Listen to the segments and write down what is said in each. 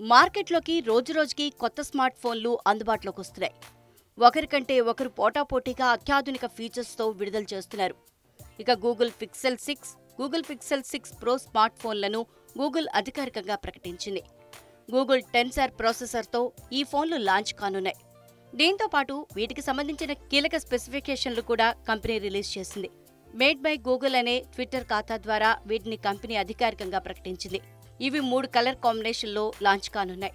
మార్కెట్లోకి రోజురోజుకి కొత్త స్మార్ట్ ఫోన్లు అందుబాటులోకి వస్తున్నాయి. ఒకరికంటే ఒకరు పోటాపోటీగా అత్యాధునిక ఫీచర్స్తో విడుదల చేస్తున్నారు. ఇక Google Pixel 6, Google Pixel 6 pro smart ఫోన్లను గూగుల్ అధికారికంగా ప్రకటించింది. గూగుల్ టెన్సర్ ప్రాసెసర్తో ఈ ఫోన్లు లాంచ్ కానున్నాయి. దీంతో పాటు వీటికి సంబంధించిన కీలక స్పెసిఫికేషన్లు కూడా కంపెనీ రిలీజ్ చేసింది. మేడ్ బై గూగుల్ అనే ట్విట్టర్ ఖాతా ద్వారా వీటిని కంపెనీ అధికారికంగా ప్రకటించింది. ఇవి 3 కలర్ కాంబినేషన్లో లాంచ్ కానున్నాయి.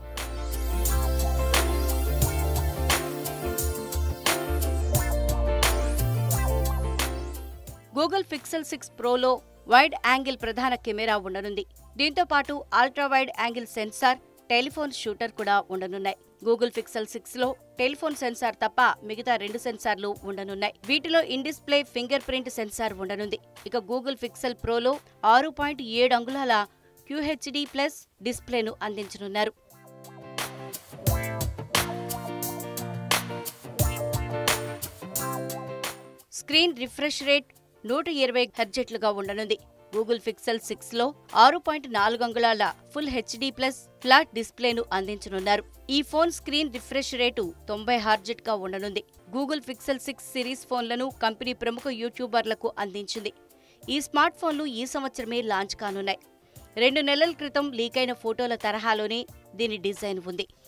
గూగుల్ పిక్సెల్ 6 ప్రోలో వైడ్ యాంగిల్ ప్రధాన కెమెరా ఉండనుంది. దీంతో పాటు ultra wide angle sensor, telephone shooter కూడా ఉండనున్నాయి. గూగుల్ పిక్సెల్ 6లో టెలిఫోన్ సెన్సార్ తప్ప మిగతా 2 సెన్సార్లు ఉండనున్నాయి. వీటిలో in display fingerprint sensor ఉండనుంది. ఇక గూగుల్ పిక్సెల్ ప్రోలో 6.7 అంగుళాల QHD+ డిస్ప్లేను అందించనున్నారు. స్క్రీన్ రిఫ్రెష్ రేట్ 120 హెర్ట్జ్లుగా ఉండనుంది. గూగుల్ పిక్సెల్ 6లో 6.4 అంగుళాల ఫుల్ HD+ ఫ్లాట్ డిస్ప్లేను అందించనున్నారు. ఈ ఫోన్ స్క్రీన్ రిఫ్రెష్ రేటు 90 హెర్ట్జ్గా ఉండనుంది. గూగుల్ పిక్సెల్ 6 సిరీస్ ఫోన్లను కంపెనీ ప్రముఖ యూట్యూబర్లకు అందించింది. ఈ స్మార్ట్ ఫోన్లు ఈ సంవత్సరమే లాంచ్ కానున్నాయి. 2 నెలల క్రితం లీకైన ఫోటోల తరహాలోనే దీని డిజైన్ ఉంది.